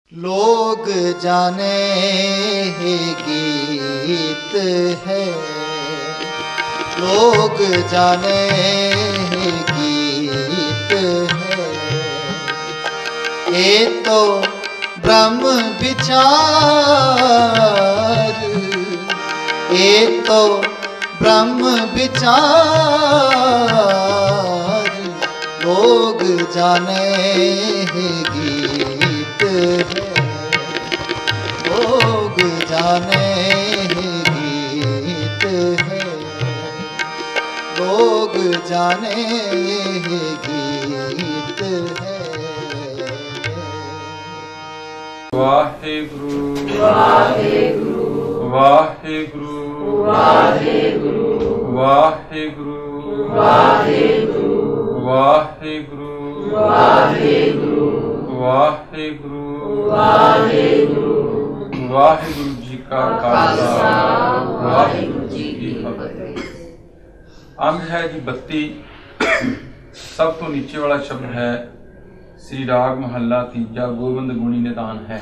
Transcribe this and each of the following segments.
लोग जाने ही गीत है, लोग जाने ही गीत है। ये तो ब्रह्म विचार, ये तो ब्रह्म विचार। लोग जाने ही गीत है, लोग जाने ही गीत है, लोग जाने ही गीत है। वाहेगुरु वाहेगुरु वाहेगुरु वाहेगुरु वाहेगुरु वाहेगुरु वाहेगुरु वाहेगुरु वाहेगुरु वाहेगुरु। वाहेगुरु जी का खालसा वाहेगुरु जी की फतेह। अंग है जी 32। सब तो नीचे वाला शब्द है श्री राग महला तीजा गोविंद गुणी निदान है।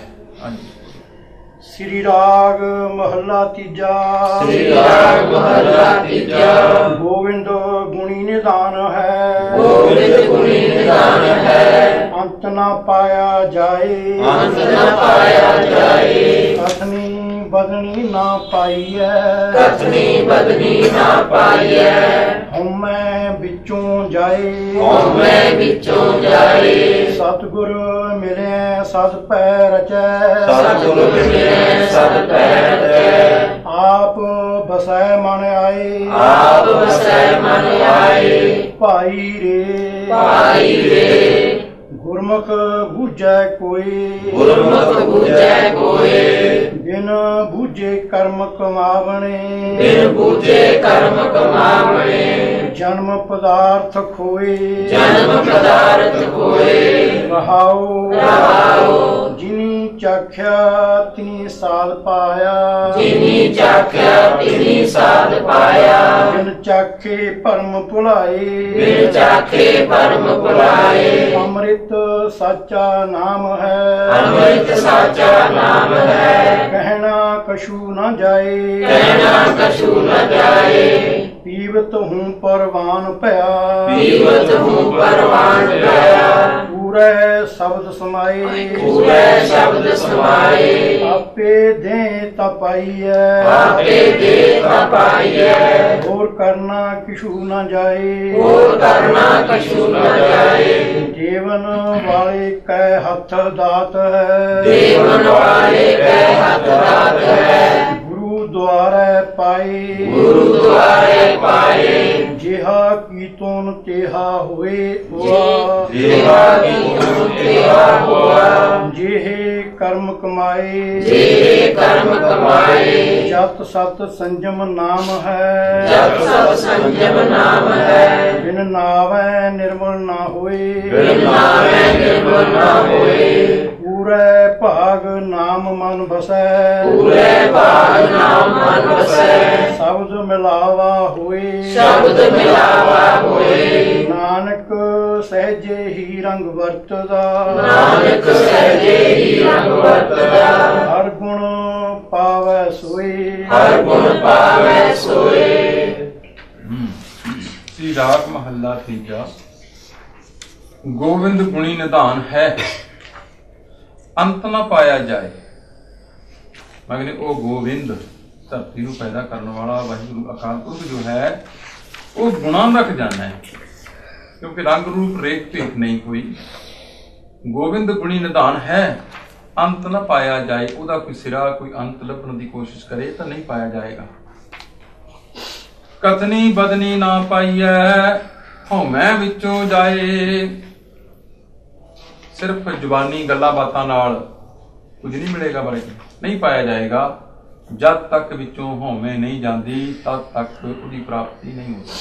श्री राग महला तीजा, श्री राग महला तीजा गोविंद गुणी निदान है, गोविंद गुणी निदान है। अंत न पाया जाए, अंत न पाया जाए। कथनी बदनी ना पाई है, कथनी बदनी ना पाई है। हमें बिचों जाए, हमें बिचों जाए। सतगुर मिले सत पैर रचै, सतगुरु मिले सत पैर रचै। आप बसै मन आए, आप बसै मन आए। भाई रे भाई रे गुरमुख बूझै कोई, गुरमुख बूझै कोई। बिन बूझे कर्म कमावणे, बिन बूझे कर्म कमावणे। जन्म पदार्थ खोए, जन्म पदार्थ खोए। रहाओ रहाओ जिनी चाख्या तिनी साध पाया, जिनी चाख्या तिनी साध पाया। बिन चाखे परम भुलाए, बिन चाखे परम भुलाए। अमृत साचा नाम है, अमृत साचा नाम है। कहना कछु न जाए, कहना कछु न जाए। पीवत हूँ परवान पया, पीवत हूँ परवान पया। पूरे शब्द समाए, पूरे शब्द समाए। आपे दे तपाइए, आपे दे तपाइए। और करना किछु न जाए, और करना कछु न जाए। जीवन वाले कै हथ दात है, देवन वाले कै हथ दात है। गुरु द्वारे पाए, गुरु द्वारे पाए। जेहा कीतोन तेहा हुए हुआ, जेहा कीतोन तेहा हुआ। जेहे कर्म कमाए, जेहे कर्म कमाए। जत सत संयम नाम है, जप सब संयम नाम है। बिन नावे निर्मल ना होए, बिन नावे निर्मल न होए। पूरे भाग नाम मन बसै, पूरे भाग नाम मन बसै। शब्द मिलावा हुए, शब्द मिलावा होए। नानक सहजे ही रंग वरतदा, नानक सहजे ही रंग वरतदा। हर गुण पावै सोए, हर गुण पावै सोए। श्री राग महला तीजा गोविंद गुणी निदान है। अंत न पाया जाए। मगने ओ गोविंद धरती ਨੂੰ पैदा करने वाला वाहिगुरु अकाल पुरख जो है वो गुणा रख जाना है, क्योंकि रंग रूप रेख भेख नहीं कोई। गोविंद गुणी निदान है, अंत न पाया जाए। ਉਹਦਾ कोई सिरा कोई अंत ਲੱਭਣ ਦੀ कोशिश करे तो नहीं पाया जाएगा। कथनी बदनी ना पाइए हौमै विचों जाए। सिर्फ जुबानी गल्लां बातां नाल कुछ नहीं मिलेगा, बारे नहीं पाया जाएगा। जब तक विचों हौमै नहीं जाती तब तक उसकी प्राप्ति नहीं होती।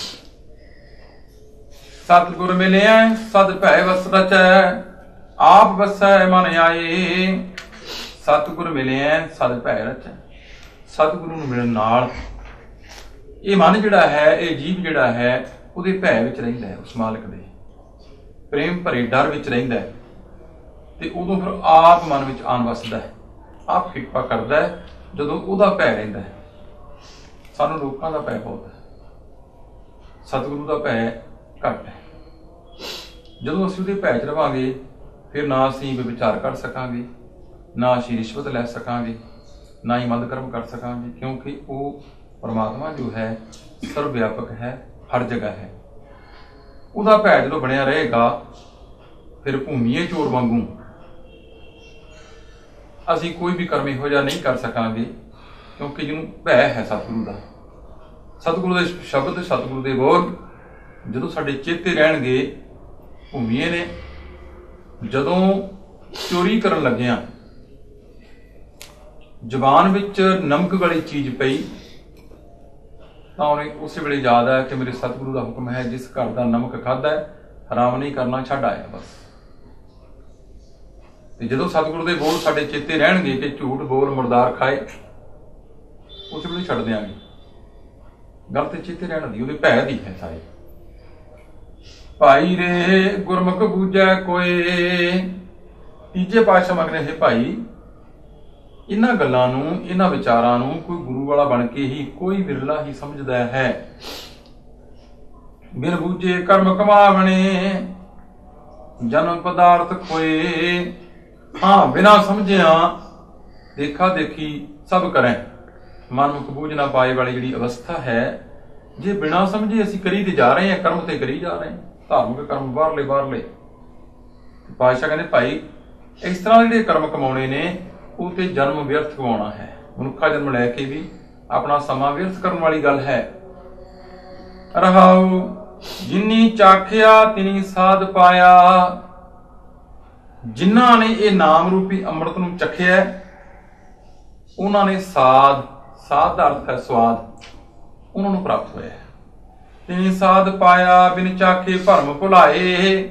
सतगुर मिले सद भै वस रचै, आप वसै मन आए। सतगुर मिले सद भै रचै। सतगुरु ਨੂੰ ਮਿਲਣ ਨਾਲ ਇਹ ਮਨ ਜਿਹੜਾ ਹੈ, ਇਹ ਜੀਵ ਜਿਹੜਾ ਹੈ, ਉਹਦੇ ਭੈ ਵਿੱਚ ਰਹਿੰਦਾ ਹੈ, ਉਸ ਮਾਲਕ ਦੇ ਪ੍ਰੇਮ ਭਰੇ ਡਰ ਵਿੱਚ ਰਹਿੰਦਾ ਹੈ। ਤੇ ਉਦੋਂ ਫਿਰ ਆਪ ਮਨ ਵਿੱਚ ਆਣ ਵਸਦਾ ਹੈ, ਆਪ ਕਿਰਪਾ ਕਰਦਾ ਹੈ ਜਦੋਂ ਉਹਦਾ ਭੈ ਰਹਿੰਦਾ ਹੈ। ਸਾਨੂੰ ਲੋਕਾਂ ਦਾ ਭੈ ਬਹੁਤ ਹੈ, ਸਤਿਗੁਰੂ ਦਾ ਭੈ ਘੱਟ ਹੈ। ਜਦੋਂ ਅਸੀਂ ਉਹਦੇ ਭੈ 'ਚ ਰਵਾਂਗੇ ਫਿਰ ਨਾ ਅਸੀਂ ਵਿਚਾਰ ਕਰ ਸਕਾਂਗੇ, ਨਾ ਅਸੀਂ ਰਿਸ਼ਵਤ ਲੈ ਸਕਾਂਗੇ, ਨਾ ਹੀ ਮਦ ਕਰਮ ਕਰ ਸਕਾਂਗੇ, ਕਿਉਂਕਿ ਉਹ ਪਰਮਾਤਮਾ ਜੋ ਹੈ ਸਰਵ ਵਿਆਪਕ ਹੈ, ਹਰ ਜਗ੍ਹਾ ਹੈ। ਉਹਦਾ ਭੈ ਜਦੋਂ ਬਣਿਆ ਰਹੇਗਾ ਫਿਰ ਭੂਮੀਏ ਚੋਰ ਵਾਂਗੂ ਅਸੀਂ ਕੋਈ ਵੀ ਕਰਮ ਇਹੋ ਜਿਹਾ ਨਹੀਂ ਕਰ ਸਕਾਂਗੇ, ਕਿਉਂਕਿ ਜਿਹਨੂੰ ਭੈ ਹੈ ਸਤਿਗੁਰੂ ਦਾ, ਸਤਿਗੁਰੂ ਦੇ ਸ਼ਬਦ, ਸਤਿਗੁਰੂ ਦੇ ਬੋਲ ਜਦੋਂ ਸਾਡੇ ਚੇਤੇ ਰਹਿਣਗੇ। ਭੂਮੀਏ ਨੇ ਜਦੋਂ ਚੋਰੀ ਕਰਨ ਲੱਗਿਆ ਜ਼ੁਬਾਨ ਵਿੱਚ ਨਮਕ ਵਾਲੀ ਚੀਜ਼ ਪਈ ਤਾਂ ਉਹਨੇ ਉਸੇ ਵੇਲੇ ਯਾਦ ਆਇਆ ਕਿ ਮੇਰੇ ਸਤਿਗੁਰੂ ਦਾ ਹੁਕਮ ਹੈ, ਜਿਸ ਘਰ ਦਾ ਨਮਕ ਖਾਧਾ ਹਰਾਮ ਨਹੀਂ ਕਰਨਾ, ਛੱਡ ਆਇਆ ਬਸ। ਤੇ ਜਦੋਂ ਸਤਿਗੁਰੂ ਦੇ ਬੋਲ ਸਾਡੇ ਚੇਤੇ ਰਹਿਣਗੇ ਕਿ ਝੂਠ ਬੋਲ ਮੁਰਦਾਰ ਖਾਏ, ਉਸੇ ਵੇਲੇ ਛੱਡ ਦਿਆਂਗੇ। ਗੱਲ ਤੇ ਚੇਤੇ ਰਹਿਣ ਦੀ, ਉਹਦੇ ਭੈ ਦੀ ਹੈ ਸਾਰੇ। ਭਾਈ ਰੇ ਗੁਰਮੁਖ ਬੂਝੈ ਕੋਏ। ਤੀਜੇ ਪਾਤਸ਼ਾਹ ਮੰਗਦੇ ਹੈ ਭਾਈ, ਇਹਨਾਂ ਗੱਲਾਂ ਨੂੰ, ਇਹਨਾਂ ਵਿਚਾਰਾਂ ਨੂੰ ਕੋਈ ਗੁਰੂ ਵਾਲਾ ਬਣ ਕੇ ਹੀ ਕੋਈ ਵਿਰਲਾ ਹੀ ਸਮਝਦਾ ਹੈ। ਬਿਨ ਬੂਝੇ ਕਰਮ ਕਮਾਵਣੇ, ਜਨਮ ਪਦਾਰਥ ਖੋਏ। ਹਾਂ, ਬਿਨਾ ਸਮਝਿਆ ਦੇਖਾ ਦੇਖੀ ਸਭ ਕਰੇ, ਮਨਮੁਖ ਬੂਝ ਨਾ ਪਾਏ ਵਾਲੀ ਜਿਹੜੀ ਅਵਸਥਾ ਹੈ, ਜੇ ਬਿਨਾ ਸਮਝੇ ਅਸੀਂ ਕਰੀ ਤੇ ਜਾ ਰਹੇ ਹਾਂ, ਕਰਮ ਤੇ ਕਰੀ ਜਾ ਰਹੇ ਹਾਂ, ਧਾਰਮਿਕ ਕਰਮ ਬਾਹਰਲੇ। ਪਾਤਸ਼ਾਹ ਕਹਿੰਦੇ ਭਾਈ ਇਸ ਤਰ੍ਹਾਂ ਜਿਹੜੇ ਕਰਮ ਕਮਾਉਣੇ ਨੇ ਉਹ ਤੇ ਜਨਮ ਵਿਅਰਥ ਗਵਾਉਣਾ ਹੈ। ਮਨੁੱਖਾ ਜਨਮ ਲੈ ਕੇ ਵੀ ਆਪਣਾ ਸਮਾਂ ਵਿਅਰਥ ਕਰਨ ਵਾਲੀ ਗੱਲ ਹੈ। ਰਹਾਉ ਜਿਨੀ ਚਾਖਿਆ ਤਿਨੀ ਸਾਧ ਪਾਇਆ। ਜਿਨ੍ਹਾਂ ਨੇ ਇਹ ਨਾਮ ਰੂਪੀ ਅੰਮ੍ਰਿਤ ਨੂੰ ਚਖਿਆ ਉਹਨਾਂ ਨੇ ਸਾਧ ਦਾ ਅਰਥ ਹੈ ਸਵਾਦ, ਉਹਨਾਂ ਨੂੰ ਪ੍ਰਾਪਤ ਹੋਇਆ। ਤਿਨੀ ਸਾਧ ਪਾਇਆ ਬਿਨ ਚਾਖੇ ਭਰਮ ਭੁਲਾਏ।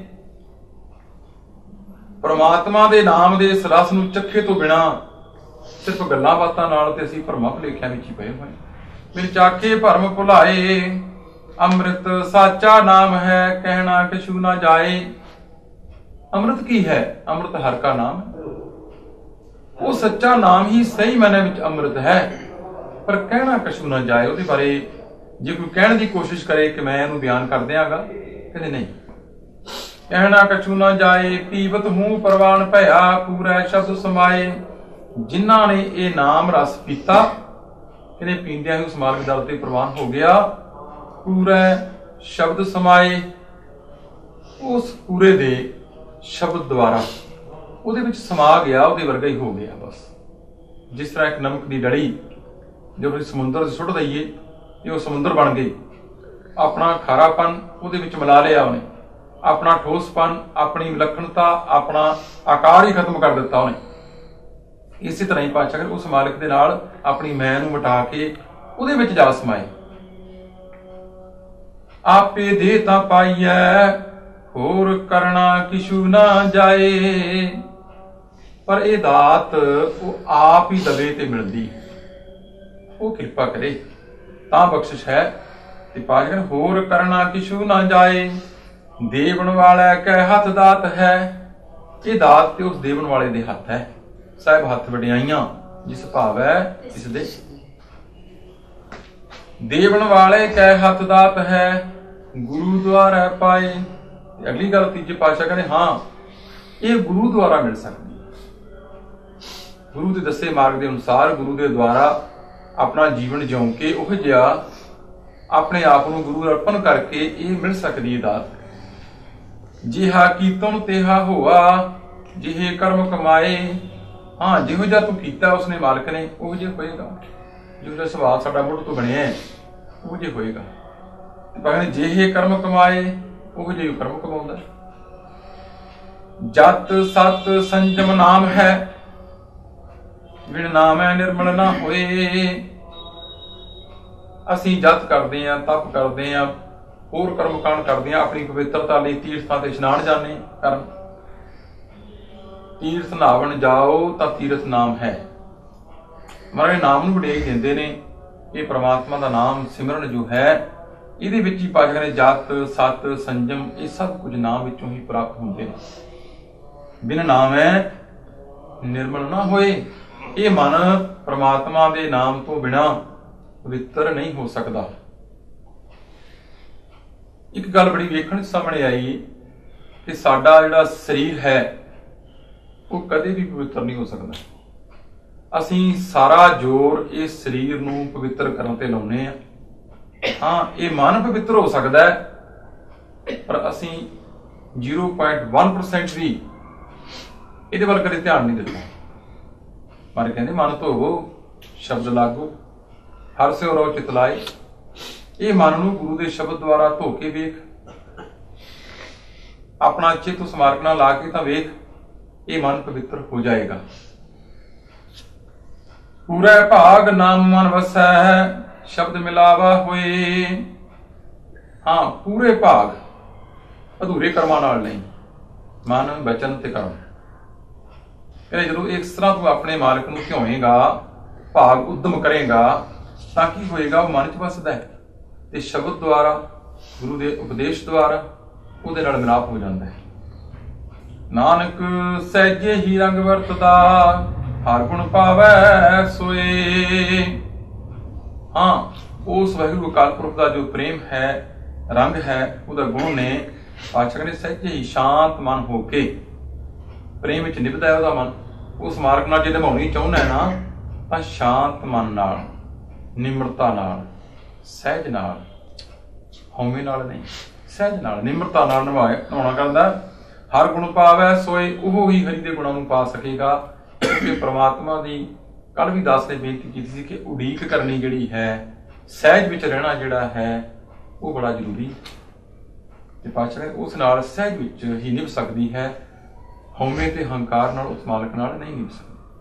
ਪਰਮਾਤਮਾ ਦੇ ਨਾਮ ਦੇ ਇਸ ਰਸ ਨੂੰ ਚੱਖੇ ਤੋਂ ਬਿਨਾ ਸਿਰਫ ਗੱਲਾਂ ਬਾਤਾਂ ਨਾਲ ਤੇ ਅਸੀਂ ਭਰਮਾਂ ਭੁਲੇਖਿਆਂ ਵਿੱਚ ਹੀ ਪਏ ਹੋਏ। ਬਿਨ ਚਾਖੇ ਭਰਮ ਭੁਲਾਏ, ਅੰਮ੍ਰਿਤ ਸਾਚਾ ਨਾਮ ਹੈ, ਕਹਿਣਾ ਕਛੂ ਨਾ ਜਾਏ। ਅੰਮ੍ਰਿਤ ਕੀ ਹੈ? ਅੰਮ੍ਰਿਤ ਹਰ ਕਾ ਨਾਮ ਹੈ। ਉਹ ਸੱਚਾ ਨਾਮ ਹੀ ਸਹੀ ਮਾਇਨੇ ਵਿੱਚ ਅੰਮ੍ਰਿਤ ਹੈ, ਪਰ ਕਹਿਣਾ ਕਛੂ ਨਾ ਜਾਏ। ਉਹਦੇ ਬਾਰੇ ਜੇ ਕੋਈ ਕਹਿਣ ਦੀ ਕੋਸ਼ਿਸ਼ ਕਰੇ ਕਿ ਮੈਂ ਇਹਨੂੰ ਬਿਆਨ ਕਰ ਦਿਆਂਗਾ, ਕਹਿੰਦੇ ਨਹੀਂ। ਕਹਿਣਾ ਕਛੂ ਨਾ ਜਾਏ, ਪੀਵਤ ਹੂੰ ਪ੍ਰਵਾਨ ਭਇਆ, ਪੂਰਾ ਸ਼ਬਦ ਸਮਾਏ। ਜਿਨ੍ਹਾਂ ਨੇ ਇਹ ਨਾਮ ਰਸ ਪੀਤਾ, ਕਹਿੰਦੇ ਪੀਂਦਿਆਂ ਹੀ ਉਸ ਮਾਲਕ ਦਰ ਤੇ ਪ੍ਰਵਾਨ ਹੋ ਗਿਆ। ਪੂਰਾ ਸ਼ਬਦ ਸਮਾਏ, ਉਸ ਪੂਰੇ ਦੇ ਸ਼ਬਦ ਦੁਆਰਾ ਉਹਦੇ ਵਿੱਚ ਸਮਾ ਗਿਆ, ਉਹਦੇ ਵਰਗਾ ਹੀ ਹੋ ਗਿਆ ਬਸ। ਜਿਸ ਤਰ੍ਹਾਂ ਇੱਕ ਨਮਕ ਦੀ ਡੜੀ ਜੋ ਅਸੀਂ ਸਮੁੰਦਰ 'ਚ ਸੁੱਟ ਦਈਏ ਤੇ ਉਹ ਸਮੁੰਦਰ ਬਣ ਗਈ। ਆਪਣਾ ਖਾਰਾਪਨ ਉਹਦੇ ਵਿੱਚ ਮਿਲਾ ਲਿਆ ਉਹਨੇ, ਆਪਣਾ ਠੋਸਪਨ, ਆਪਣੀ ਵਿਲੱਖਣਤਾ, ਆਪਣਾ ਆਕਾਰ ਹੀ ਖਤਮ ਕਰ ਦਿੱਤਾ ਉਹਨੇ। ਇਸੇ ਤਰ੍ਹਾਂ ਹੀ ਪਾਤਸ਼ਾਹ ਉਸ ਮਾਲਕ ਦੇ ਨਾਲ ਆਪਣੀ ਮੈਂ ਨੂੰ ਮਿਟਾ ਕੇ ਉਹਦੇ ਵਿੱਚ ਜਾ ਸਮਾਏ। ਆਪੇ ਦੇ ਤਾਂ ਪਾਈਐ, ਹੋਰ ਕਰਨਾ ਕਿਛੂ ਨਾ ਜਾਏ। ਪਰ ਇਹ ਦਾਤ ਉਹ ਆਪ ਹੀ ਦਵੇ ਤੇ ਮਿਲਦੀ, ਉਹ ਕਿਰਪਾ ਕਰੇ ਤਾਂ ਬਖਸ਼ਿਸ਼ ਹੈ। ਤੇ ਪਾਤਸ਼ਾਹ ਹੋਰ ਕਰਨਾ ਕਿਛੂ ਨਾ ਜਾਏ, ਦੇਵਨ ਵਾਲਾ ਕੈ ਹੱਥ ਦਾਤ ਹੈ। ਇਹ ਦਾਤ ਤੇ ਉਸ ਦੇਵਨ ਵਾਲੇ ਦੇ ਹੱਥ ਹੈ। ਸਾਹਿਬ ਹੱਥ ਵਡਿਆਈਆਂ ਜਿਸ ਭਾਵ ਹੈ ਇਸ ਦੇ। ਦੇਵਨ ਵਾਲੇ ਕੈ ਹੱਥ ਦਾਤ ਹੈ, ਗੁਰੂ ਦੁਆਰਾ ਪਾਏ। ਅਗਲੀ ਗੱਲ ਤੀਜੇ ਪਾਤਸ਼ਾਹ ਕਹਿੰਦੇ ਹਾਂ ਇਹ ਗੁਰੂ ਦੁਆਰਾ ਮਿਲ ਸਕਦੀ ਹੈ। ਗੁਰੂ ਦੇ ਦੱਸੇ ਮਾਰਗ ਦੇ ਅਨੁਸਾਰ ਗੁਰੂ ਦੇ ਦੁਆਰਾ ਆਪਣਾ ਜੀਵਨ ਜਿਉਂ ਕੇ ਉਹ ਜਿਹਾ ਆਪਣੇ ਆਪ ਨੂੰ ਗੁਰੂ ਅਰਪਣ ਕਰਕੇ ਇਹ ਮਿਲ ਸਕਦੀ ਹੈ ਦਾਤ। ਜਿਹਾ ਕੀਤਨ ਤੇਹਾ ਹੋਆ, ਜਿਹੇ ਕਰਮ ਕਮਾਏ। ਹਾਂ, ਜਿਹੋ ਜਿਹਾ ਤੂੰ ਕੀਤਾ ਉਸਨੇ ਮਾਲਕ ਨੇ ਉਹ ਜਿਹਾ ਹੋਏਗਾ। ਜਿਹੋ ਜਿਹਾ ਸੁਭਾਅ ਸਾਡਾ ਮੁੱਢ ਤੋਂ ਬਣਿਆ ਉਹ ਜਿਹਾ ਹੋਏਗਾ। ਕਹਿੰਦੇ ਜਿਹੇ ਕਰਮ ਕਮਾਏ, ਉਹ ਜਿਹੇ ਕਰਮ ਕਮਾਉਂਦਾ। ਜਤ ਸਤ ਸੰਜਮ ਨਾਮ ਹੈ, ਬਿਨ ਨਾਮੈ ਨਿਰਮਲ ਨਾ ਹੋਏ। ਅਸੀਂ ਜਤ ਕਰਦੇ ਹਾਂ, ਤਪ ਕਰਦੇ ਹਾਂ, ਹੋਰ ਕਰਮ ਕਾਂਡ ਕਰਦੇ ਹਾਂ, ਆਪਣੀ ਪਵਿੱਤਰਤਾ ਲਈ ਤੀਰਥਾਂ ਤੇ ਇਸ਼ਨਾਨ ਜਾਂਦੇ ਕਰਨ। ਤੀਰਥ ਨਹਾਵਣ ਜਾਓ ਤਾਂ ਤੀਰਥ ਨਾਮ ਹੈ। ਮਹਾਰਾਜ ਨਾਮ ਨੂੰ ਵਡਿਆਈ ਦਿੰਦੇ ਨੇ। ਇਹ ਪ੍ਰਮਾਤਮਾ ਦਾ ਨਾਮ ਸਿਮਰਨ ਜੋ ਹੈ ਇਹਦੇ ਵਿੱਚ ਹੀ ਪਾਤਸ਼ਾਹ ਨੇ ਜਤ ਸਤ ਸੰਜਮ ਇਹ ਸਭ ਕੁਝ ਨਾਮ ਵਿੱਚੋਂ ਹੀ ਪ੍ਰਾਪਤ ਹੁੰਦੇ ਨੇ। ਬਿਨ ਨਾਮੈ ਨਿਰਮਲ ਨਾ ਹੋਏ। ਇਹ ਮਨ ਪ੍ਰਮਾਤਮਾ ਦੇ ਨਾਮ ਤੋਂ ਬਿਨਾ ਪਵਿੱਤਰ ਨਹੀਂ ਹੋ ਸਕਦਾ। ਇੱਕ ਗੱਲ ਬੜੀ ਵੇਖਣ ਸਾਹਮਣੇ ਆਈ ਕਿ ਸਾਡਾ ਜਿਹੜਾ ਸਰੀਰ ਹੈ ਉਹ ਕਦੇ ਵੀ ਪਵਿੱਤਰ ਨਹੀਂ ਹੋ ਸਕਦਾ। ਅਸੀਂ ਸਾਰਾ ਜ਼ੋਰ ਇਸ ਸਰੀਰ ਨੂੰ ਪਵਿੱਤਰ ਕਰਨ ਤੇ ਲਾਉਂਦੇ ਹਾਂ। ਹਾਂ, ਇਹ ਮਨ ਪਵਿੱਤਰ ਹੋ ਸਕਦਾ ਹੈ, ਪਰ ਅਸੀਂ 0.1% ਵੀ ਇਹਦੇ ਵੱਲ ਕਦੇ ਧਿਆਨ ਨਹੀਂ ਦਿੱਤਾ। ਪਰ ਕਹਿੰਦੇ ਮਨ ਧੋਵੋ ਸ਼ਬਦ ਲਾਗੋ, ਹਰ ਸਿਉ ਰੋ ਚਿਤ ਲਾਏ। ਇਹ ਮਨ ਨੂੰ ਗੁਰੂ ਦੇ ਸ਼ਬਦ ਦੁਆਰਾ ਧੋ ਕੇ ਵੇਖ, ਆਪਣਾ ਚਿੱਤ ਸਮਾਰਕ ਨਾਲ ਲਾ ਕੇ ਤਾਂ ਵੇਖ, ਇਹ ਮਨ ਪਵਿੱਤਰ ਹੋ ਜਾਏਗਾ। ਪੂਰਾ ਭਾਗ ਨਾਮ ਮਨ ਵਸੈ, ਸ਼ਬਦ ਮਿਲਾਵਾ ਹੋਏ। ਹਾਂ, ਪੂਰੇ ਭਾਗ, ਅਧੂਰੇ ਕਰਮਾਂ ਨਾਲ ਨਹੀਂ, ਮਨ ਬਚਨ ਤੇ ਕਰਮ। ਕਹਿੰਦੇ ਜਦੋਂ ਇਸ ਤਰ੍ਹਾਂ ਤੂੰ ਆਪਣੇ ਮਾਲਕ ਨੂੰ ਧਿਆਏਗਾ, ਭਾਗ ਉਦਮ ਕਰੇਗਾ, ਤਾਂ ਕੀ ਹੋਏਗਾ? ਉਹ ਮਨ 'ਚ ਵਸਦਾ ਹੈ ਤੇ ਸ਼ਬਦ ਦੁਆਰਾ, ਗੁਰੂ ਦੇ ਉਪਦੇਸ਼ ਦੁਆਰਾ ਉਹਦੇ ਨਾਲ ਮਿਲਾਪ ਹੋ ਜਾਂਦਾ ਹੈ। ਨਾਨਕ ਸਹਿਜੇ ਹੀ ਰੰਗ ਵਰਤਦਾ, ਹਰ ਗੁਣ ਪਾਵੈ ਸੋਏ। ਹਾਂ, ਉਸ ਵਾਹਿਗੁਰੂ ਅਕਾਲ ਪੁਰਖ ਦਾ ਜੋ ਪ੍ਰੇਮ ਹੈ, ਰੰਗ ਹੈ, ਉਹਦਾ ਗੁਣ ਨੇ। ਪਾਤਸ਼ਾਹ ਕਹਿੰਦੇ ਸਹਿਜੇ ਹੀ ਸ਼ਾਂਤ ਮਨ ਹੋ ਕੇ ਪ੍ਰੇਮ ਵਿੱਚ ਨਿਭਦਾ ਹੈ ਉਹਦਾ ਮਨ। ਉਸ ਮਾਰਗ ਨਾਲ ਜੇ ਨਿਭਾਉਣੀ ਚਾਹੁੰਦਾ ਨਾ, ਤਾਂ ਸ਼ਾਂਤ ਮਨ ਨਾਲ, ਨਿਮਰਤਾ ਨਾਲ, ਸਹਿਜ ਨਾਲ, ਹਉਮੈ ਨਾਲ ਨਹੀਂ, ਸਹਿਜ ਨਾਲ, ਨਿਮਰਤਾ ਨਾਲ ਨਿਭਾਉਣਾ ਕਰਦਾ। ਹਰ ਗੁਣ ਪਾਵੈ ਸੋਏ, ਉਹ ਹੀ ਹਰੀ ਦੇ ਗੁਣਾਂ ਨੂੰ ਪਾ ਸਕੇਗਾ। ਕਿਉਂਕਿ ਪ੍ਰਮਾਤਮਾ ਦੀ ਕੱਲ ਵੀ ਦਾਸ ਨੇ ਬੇਨਤੀ ਕੀਤੀ ਸੀ ਕਿ ਉਡੀਕ ਕਰਨੀ ਜਿਹੜੀ ਹੈ, ਸਹਿਜ ਵਿੱਚ ਰਹਿਣਾ ਜਿਹੜਾ ਹੈ, ਉਹ ਬੜਾ ਜ਼ਰੂਰੀ। ਤੇ ਪਾਤਸ਼ਾਹ ਉਸ ਨਾਲ ਸਹਿਜ ਵਿੱਚ ਹੀ ਨਿਭ ਸਕਦੀ ਹੈ, ਹਉਮੈ ਤੇ ਹੰਕਾਰ ਨਾਲ, ਉਸ ਮਾਲਕ ਨਾਲ ਨਹੀਂ ਨਿਭ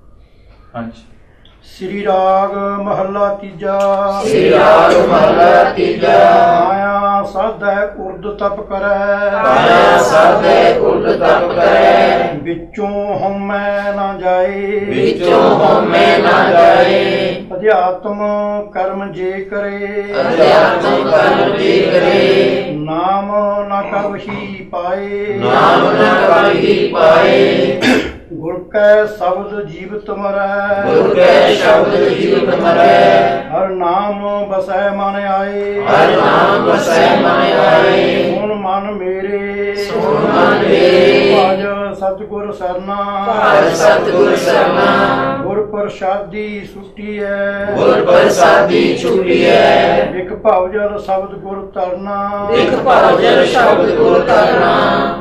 ਸਕਦੀ। ਹਾਂਜੀ। ਸ੍ਰੀ ਰਾਗ ਮਹੱਲਾ ਤੀਜਾ। ਸ੍ਰੀ ਰਾਗ ਮਹੱਲਾ ਤੀਜਾ। ਮਾਇਆ ਸਾਧੈ ਉਰਦ ਤਪ ਕਰੈ, ਮਾਇਆ ਸਾਧੈ ਉਰਦ ਤਪ ਕਰੈ। ਵਿੱਚੋਂ ਹਉਮੈ ਨਾ ਜਾਏ, ਵਿੱਚੋਂ ਹਉਮੈ ਨਾ ਜਾਏ। ਅਧਿਆਤਮ ਕਰਮ ਜੇ ਕਰੇ, ਅਧਿਆਤਮ ਕਰਮ ਜੇ ਕਰੇ। ਨਾਮ ਨਾ ਕਰਵਹੀ ਪਾਏ, ਨਾਮ ਨਾ ਕਰਵਹੀ ਪਾਏ। ਗੁਰ ਕੈ ਸ਼ਬਦ ਜੀਵਤ ਮਰੈ, ਗੁਰ ਕੈ ਸ਼ਬਦ ਜੀਵਤ ਮਰੈ। ਹਰ ਨਾਮ ਬਸੈ ਮਨ ਆਏ, ਹਰ ਨਾਮ ਬਸੈ ਮਨ ਆਏ। ਸੁਣ ਮਨ ਮੇਰੇ, ਸੁਣ ਮਨ ਮੇਰੇ। ਭਜ ਸਤਿਗੁਰ ਸਰਨਾ, ਭਜ ਸਤਿਗੁਰ ਸਰਨਾ। ਗੁਰ ਪ੍ਰਸਾਦੀ ਛੁਟੀਐ, ਗੁਰ ਪ੍ਰਸਾਦੀ ਛੁਟੀਐ। ਇਕ ਭਵਜਲ ਸ਼ਬਦ ਗੁਰ ਤਰਨਾ, ਇਕ ਭਵਜਲ ਸ਼ਬਦ ਗੁਰ ਤਰਨਾ।